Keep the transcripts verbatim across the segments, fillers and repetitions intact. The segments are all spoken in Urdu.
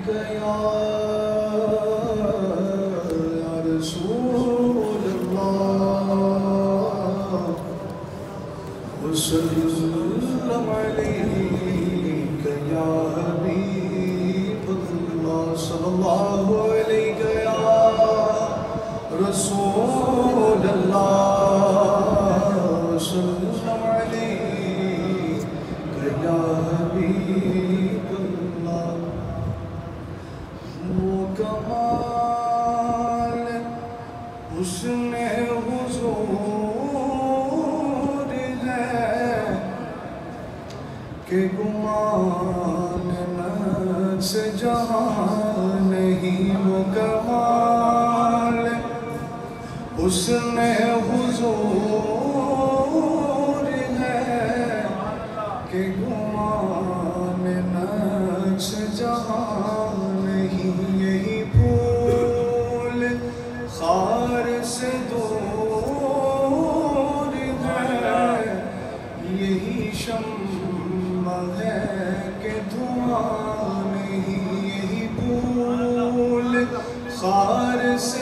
یا رسول اللہ وسلم علیک یا حبیب اللہ صلی اللہ علیہ یا رسول اللہ وسلم علیک یا حبیب اللہ وہ کمال حسن حضور ہے کہ گمان نفس جہاں نہیں وہ کمال حسن حضور ہے کہ گمان نفس جہاں نہیں یہی پھول خار سے دور ہے یہی شمع ہے کہ دھواں نہیں یہی پھول خار سے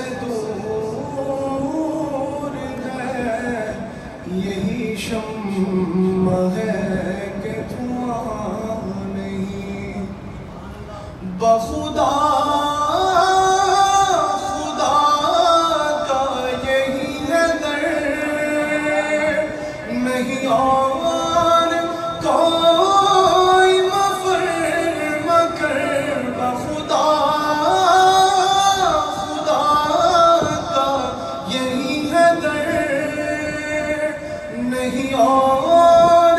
دور ہے یہی شمع ہے کہ دھواں نہیں بخدا خدا کا یہی ہے در نہیں اور کوئی مفر مکر بخدا خدا کا یہی ہے در نہیں اور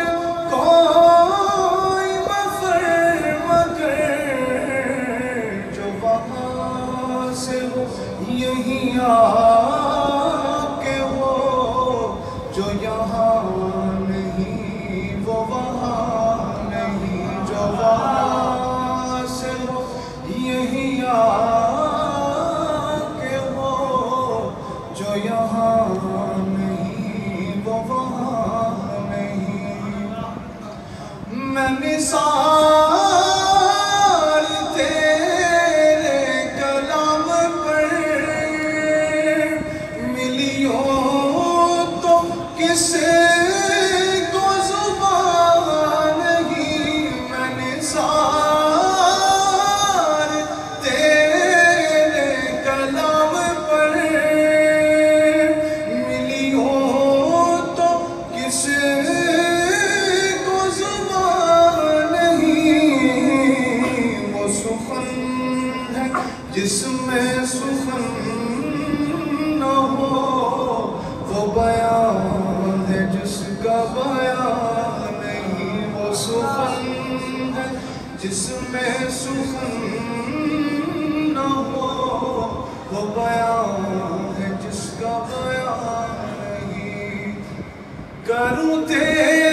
کوئی مفر مکر جو وہاں سے ہو یہی آ کے ہو جو یہاں نہیں وہ وہاں نہیں جو وہاں سے ہو یہی آ کے ہو جو یہاں نہیں وہ وہاں نہیں میں مثال تیرے کلام پر ملیوں تو کسے کو زبان نہیں میں مثال تیرے کلام پر ملیوں تو کسے کو زبان نہیں وہ سخن ہے جس میں سخن نہ ہو وہ بیان ہے جس کا بیان نہیں وہ سخن ہے جس میں سخن نہ ہو وہ بیان ہے جس کا بیان نہیں کروں تیرے